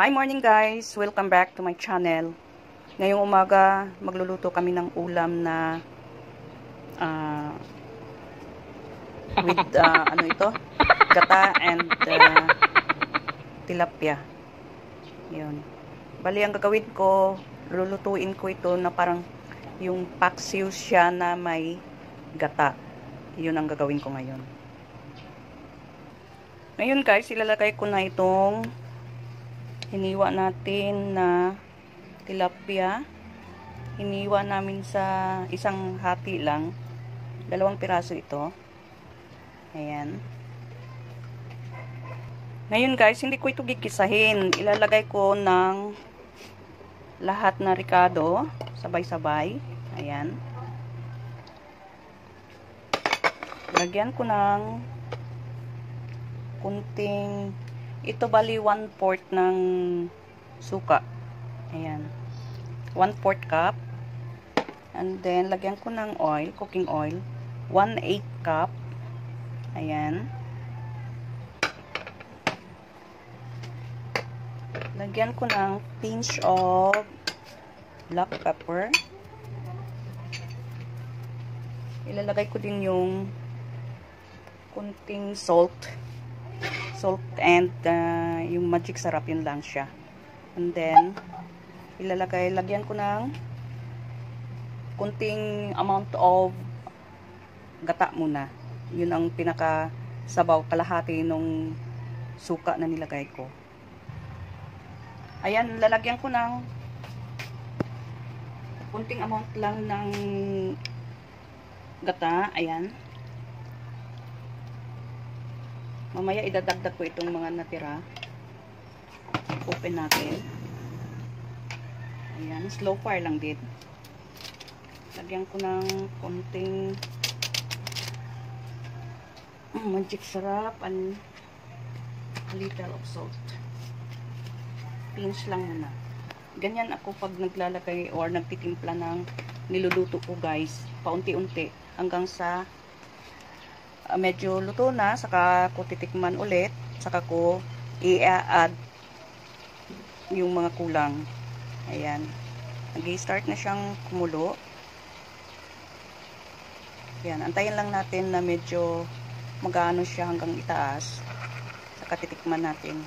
Hi morning guys! Welcome back to my channel. Ngayong umaga, magluluto kami ng ulam na with ano ito? Gata and tilapia. Yun. Bali, ang gagawin ko, lulutuin ko ito na parang yung paksiw siya na may gata. Yun ang gagawin ko ngayon. Ngayon guys, ilalagay ko na itong hiniwa natin na tilapia. Hiniwa namin sa isang hati lang. 2 piraso ito. Ayan. Ngayon guys, hindi ko ito gigisahin. Ilalagay ko ng lahat na ricado. Sabay-sabay. Ayan. Lagyan ko ng kunting, ito bali 1/4 ng suka. Ayan. 1/4 cup. And then, lagyan ko ng oil, cooking oil. 1/8 cup. Ayan. Lagyan ko ng pinch of black pepper. Ilalagay ko din yung kunting salt and yung magic sarap, yun lang siya. And then lagyan ko ng kunting amount of gata muna. Yun ang pinaka sabaw, kalahati nung suka na nilagay ko. Ayan, lalagyan ko ng kunting amount lang ng gata. Ayan. Mamaya idadagdag ko itong mga natira. Open natin. Ayan, slow fire lang din. Lagyan ko ng konting magic sarap and a little of salt. Pinch lang muna. Ganyan ako pag naglalagay or nagtitimpla ng niluluto ko guys. Paunti-unti hanggang sa medyo luto na, saka ko titikman ulit, saka ko i-add yung mga kulang. Ayan. Nag-i-start na siyang kumulo. Ayan. Antayin lang natin na medyo magano siya hanggang itaas, saka titikman natin.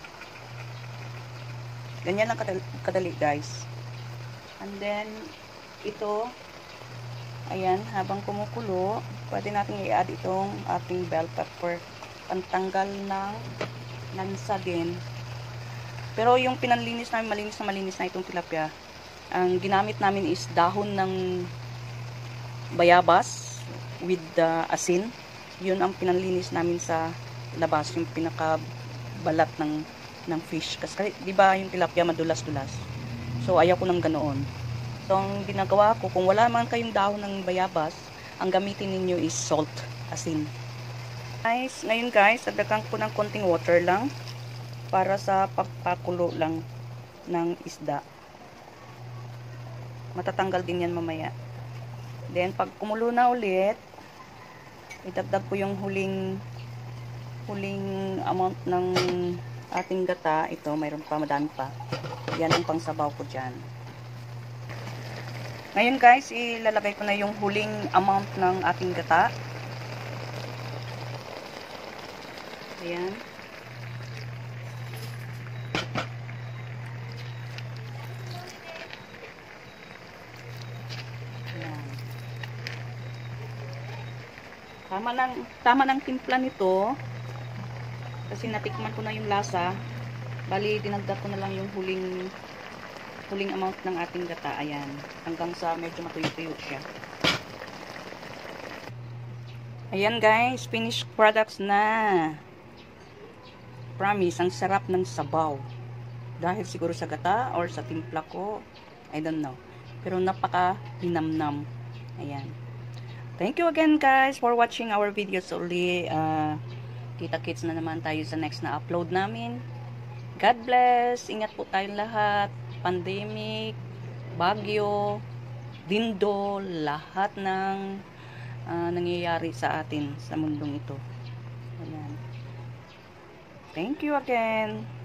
Ganyan lang kadali guys. And then, ito, ayan, habang kumukulo, pwede natin i-add itong ating bell pepper. Pantanggal ng lansa din. Pero yung pinanlinis namin, malinis na itong tilapia. Ang ginamit namin is dahon ng bayabas with asin. Yun ang pinanlinis namin sa labas, yung pinakabalat ng fish. Kasi di ba yung tilapia madulas-dulas. So ayaw ko ng ganoon. So, ang ginagawa ko, kung wala man kayong dahon ng bayabas, ang gamitin ninyo is salt, asin. Guys, ngayon guys, dagdagan ko ng konting water lang para sa pagpakulo lang ng isda. Matatanggal din yan mamaya. Then, pag kumulo na ulit, idagdag ko yung huling amount ng ating gata. Ito, mayroon pa, madami pa. Yan ang pangsabaw ko dyan. Ngayon guys, ilalagay ko na yung huling amount ng ating gata. Ayan. Ayan. Tama ng timpla nito. Kasi natikman ko na yung lasa. Bali, dinagdag ko na lang yung huling amount ng ating gata. Ayan. Hanggang sa medyo matuyo-tuyo siya. Ayan guys. Finished products na. Promise, ang sarap ng sabaw. Dahil siguro sa gata or sa timpla ko. I don't know. Pero napaka linamnam. Ayan. Thank you again guys for watching our videos uli. Kita-kits na naman tayo sa next na upload namin. God bless. Ingat po tayong lahat. Pandemic, bagyo, dindo, lahat ng nangyayari sa atin sa mundong ito. Ayan. Thank you again.